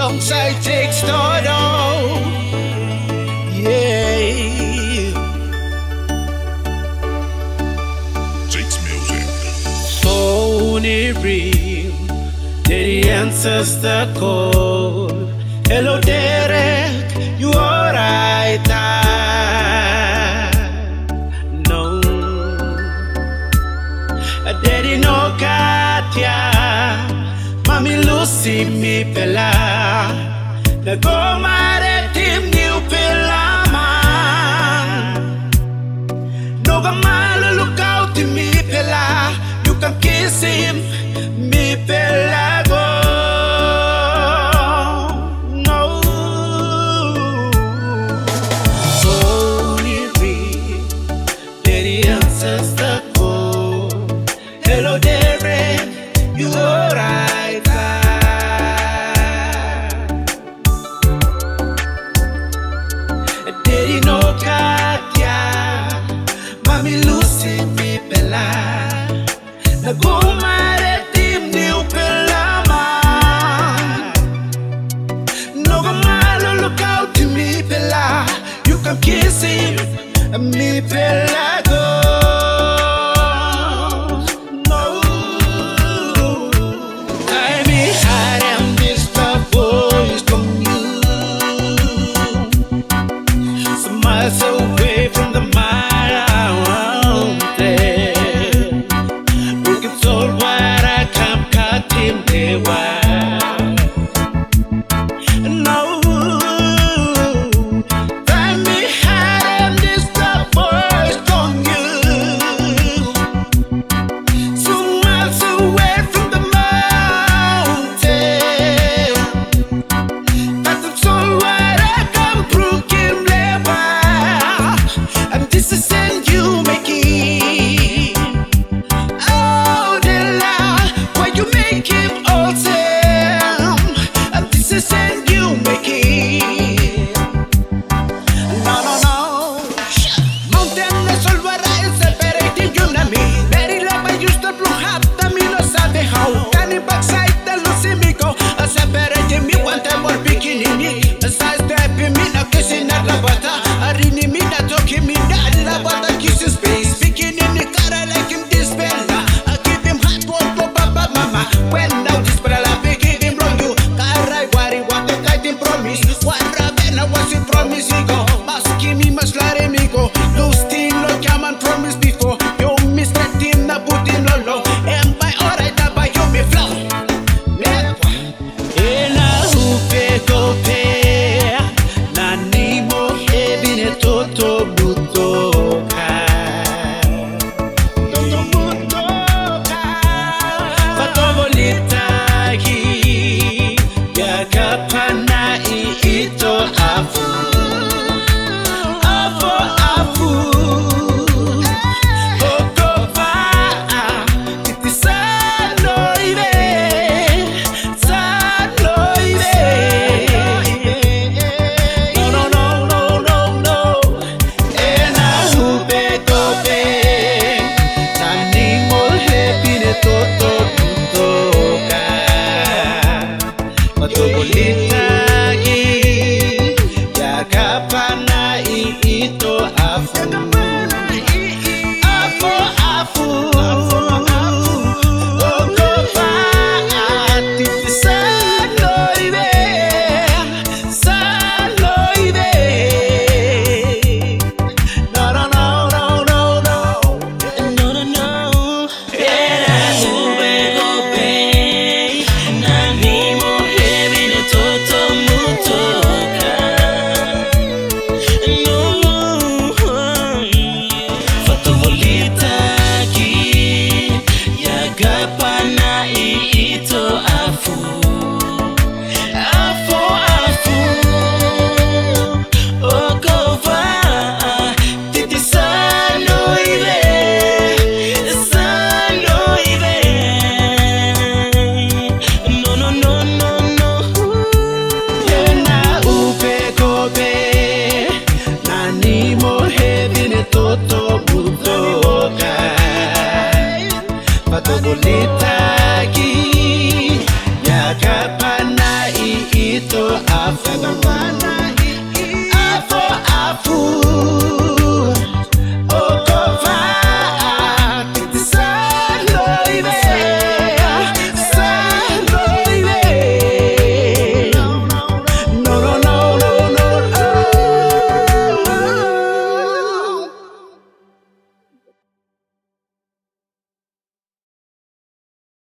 alongside takes Todo. Yeah. Takes music. Phony ring, Daddy answers the call. Hello Derek, you alright? No, Daddy no Katia, Mami Lucy mi pela, na go mare team new pela man. No go malo look out to me pela, you can kiss him, mi pela go. Hello Derek, you alright? Daddy no Katia, Mami Lucy mi pela, na go mare team new pela man. No go malo look out to me pela, you can kiss him, mi pela go. Away from the mile I want there. We can so so after